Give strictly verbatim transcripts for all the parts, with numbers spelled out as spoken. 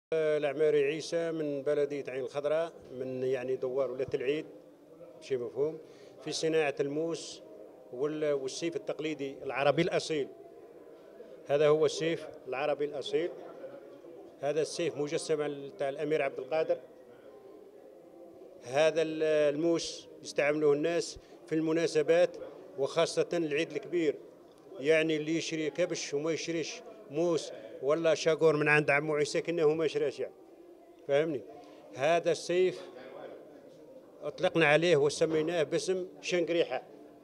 العماري عيسى من بلدية عين الخضراء، من يعني دوار ولاية العيد شيء مفهوم، في صناعة الموس والسيف التقليدي العربي الأصيل. هذا هو السيف العربي الأصيل. هذا السيف مجسم تاع الأمير عبد القادر. هذا الموس يستعملوه الناس في المناسبات وخاصة العيد الكبير، يعني اللي يشري كبش وما يشريش موس ولا شاقور من عند عمو عيسى كأنه ما يشريش، يعني فهمني. هذا السيف اطلقنا عليه وسميناه باسم شنقريحة،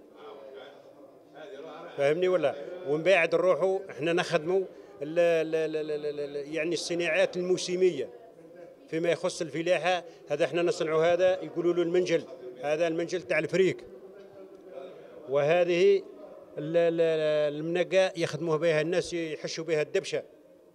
فهمني ولا. ومن بعد نروحوا احنا نخدموا ال ال ال يعني الصناعات الموسمية فيما يخص الفلاحة. هذا احنا نصنعوا، هذا يقولوا له المنجل، هذا المنجل تاع الفريك. وهذه المنقة يخدموها بها الناس يحشوا بها الدبشة.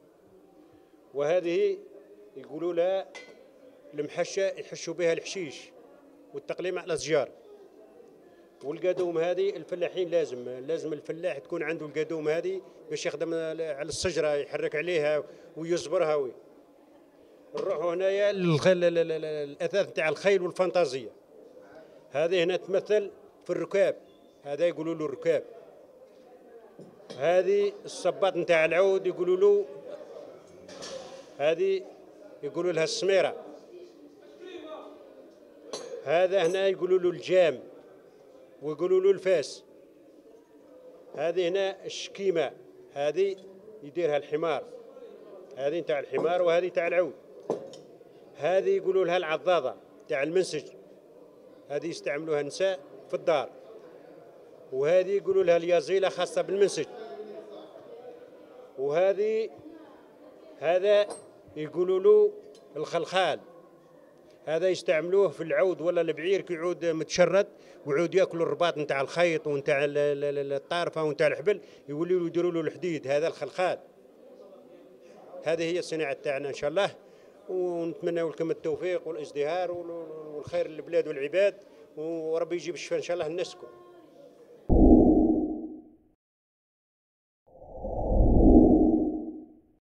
وهذه يقولوا لها المحشة يحشوا بها الحشيش والتقليم على الأشجار. والقادوم هذه الفلاحين لازم لازم الفلاح تكون عنده القادوم هذه باش يخدم على الشجرة، يحرك عليها ويصبرها وي. نروحوا هنايا الأثاث تاع الخيل والفانتازية. هذه هنا تمثل في الركاب، هذا يقولوا له الركاب. هذه الصباط نتاع العود يقولوا له، هذه يقولوا لها السميرة. هذا هنا يقولوا له الجام ويقولوا له الفاس. هذه هنا الشكيمة، هذه يديرها الحمار، هذه تاع الحمار وهذه تاع العود. هذه يقولوا لها العضاضة تاع المنسج، هذه يستعملوها النساء في الدار. وهذه يقولوا لها اليازيلة خاصة بالمنسج. وهذه هذا يقولوا له الخلخال، هذا يستعملوه في العود ولا البعير كي يعود متشرد ويعود ياكلوا الرباط نتاع الخيط ونتاع الطارفه ونتاع الحبل، يوليوا يديروا له الحديد، هذا الخلخال. هذه هي الصناعه تاعنا ان شاء الله، ونتمنى لكم التوفيق والازدهار والخير للبلاد والعباد، وربي يجيب الشفاء ان شاء الله لناسكم.